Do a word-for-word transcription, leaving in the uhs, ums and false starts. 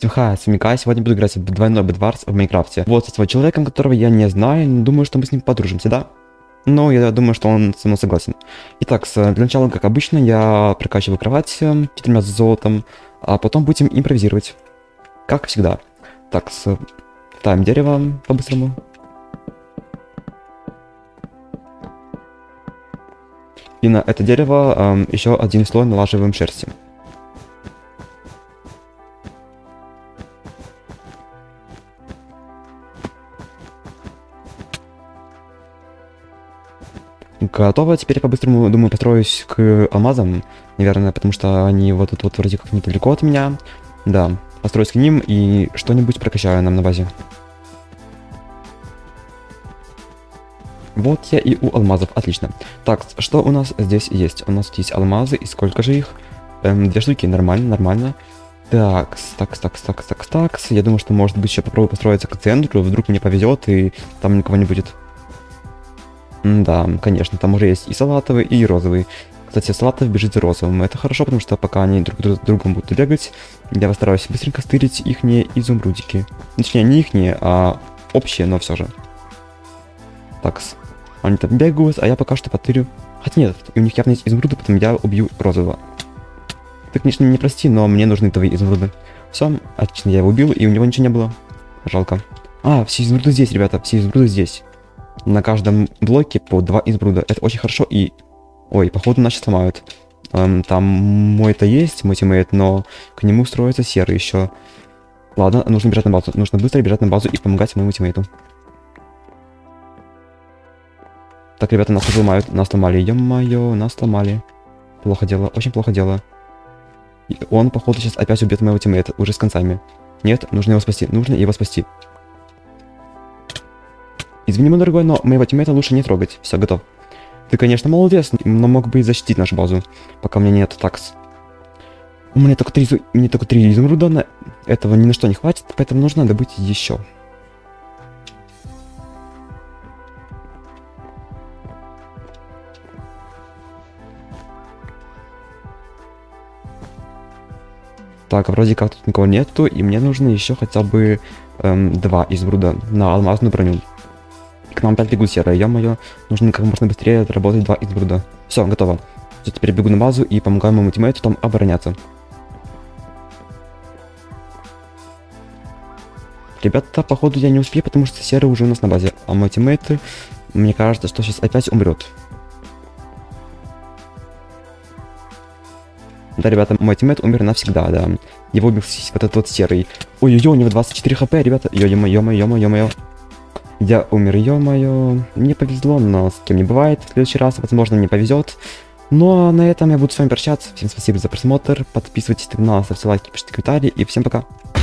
Ха, Сумика, сегодня буду играть в двойной Бедварс в Майнкрафте. Вот, со своим человеком, которого я не знаю, но думаю, что мы с ним подружимся, да? Но я думаю, что он со мной согласен. Итак, с- для начала, как обычно, я прокачиваю кровать э, четырьмя с золотом, а потом будем импровизировать. Как всегда. Так, с... ставим дерево по-быстрому. И на это дерево эм, еще один слой налаживаем шерсти. Готово. Теперь я по-быстрому, думаю, построюсь к алмазам, наверное, потому что они вот тут вот вроде как недалеко от меня. Да, построюсь к ним и что-нибудь прокачаю нам на базе. Вот я и у алмазов, отлично. Так, что у нас здесь есть? У нас есть алмазы, и сколько же их? Эм, две штуки, нормально, нормально. Так, так, так, так, так, так. Я думаю, что может быть еще попробую построиться к центру, вдруг мне повезет и там никого не будет. Да, конечно, там уже есть и салатовый, и розовый. Кстати, салатовый бежит за розовым. Это хорошо, потому что пока они друг друг другом будут бегать, я постараюсь быстренько стырить ихние изумрудики. Точнее, не ихние, а общие, но все же. Такс. Они там бегают, а я пока что потырю. Хотя нет, у них явно есть изумруды, поэтому я убью розового. Ты, конечно, не прости, но мне нужны твои изумруды. Все, отлично, я его убил, и у него ничего не было. Жалко. А, все изумруды здесь, ребята, все изумруды здесь. На каждом блоке по два изумруда. Это очень хорошо и... Ой, походу нас сейчас сломают. Эм, там мой-то есть, мой тиммейт, но к нему строится серый еще. Ладно, нужно бежать на базу. Нужно быстро бежать на базу и помогать моему тиммейту. Так, ребята, нас уже ломают. Нас сломали. Ё-моё, нас сломали. Плохо дело, очень плохо дело. И он, походу, сейчас опять убьет моего тиммейта. Уже с концами. Нет, нужно его спасти. Нужно его спасти. Извини, мой дорогой, но моего тиммейта лучше не трогать. Все, готов. Ты, конечно, молодец, но мог бы и защитить нашу базу, пока у меня нет такс. У меня только три, у меня только три изумруда, на... этого ни на что не хватит, поэтому нужно добыть еще. Так, вроде как тут никого нету, и мне нужно еще хотя бы эм, два изумруда на алмазную броню. К нам опять бегут серые, ё-моё, нужно как можно быстрее отработать два изумруда. Все, готово. Я теперь бегу на базу и помогаю моему тиммейту там обороняться. Ребята, походу я не успею, потому что серый уже у нас на базе, а мой тиммейт, мне кажется, что сейчас опять умрет. Да, ребята, мой тиммейт умер навсегда, да. Его убил вот этот вот серый. Ой-ой-ой, у него двадцать четыре хп, ребята. Ё-моё, ё-моё, ё-моё. Я умер, ё-моё. Мне повезло, но с кем не бывает. В следующий раз, возможно, мне повезет. Ну а на этом я буду с вами прощаться. Всем спасибо за просмотр. Подписывайтесь на канал, ставьте лайки, пишите комментарии. И всем пока.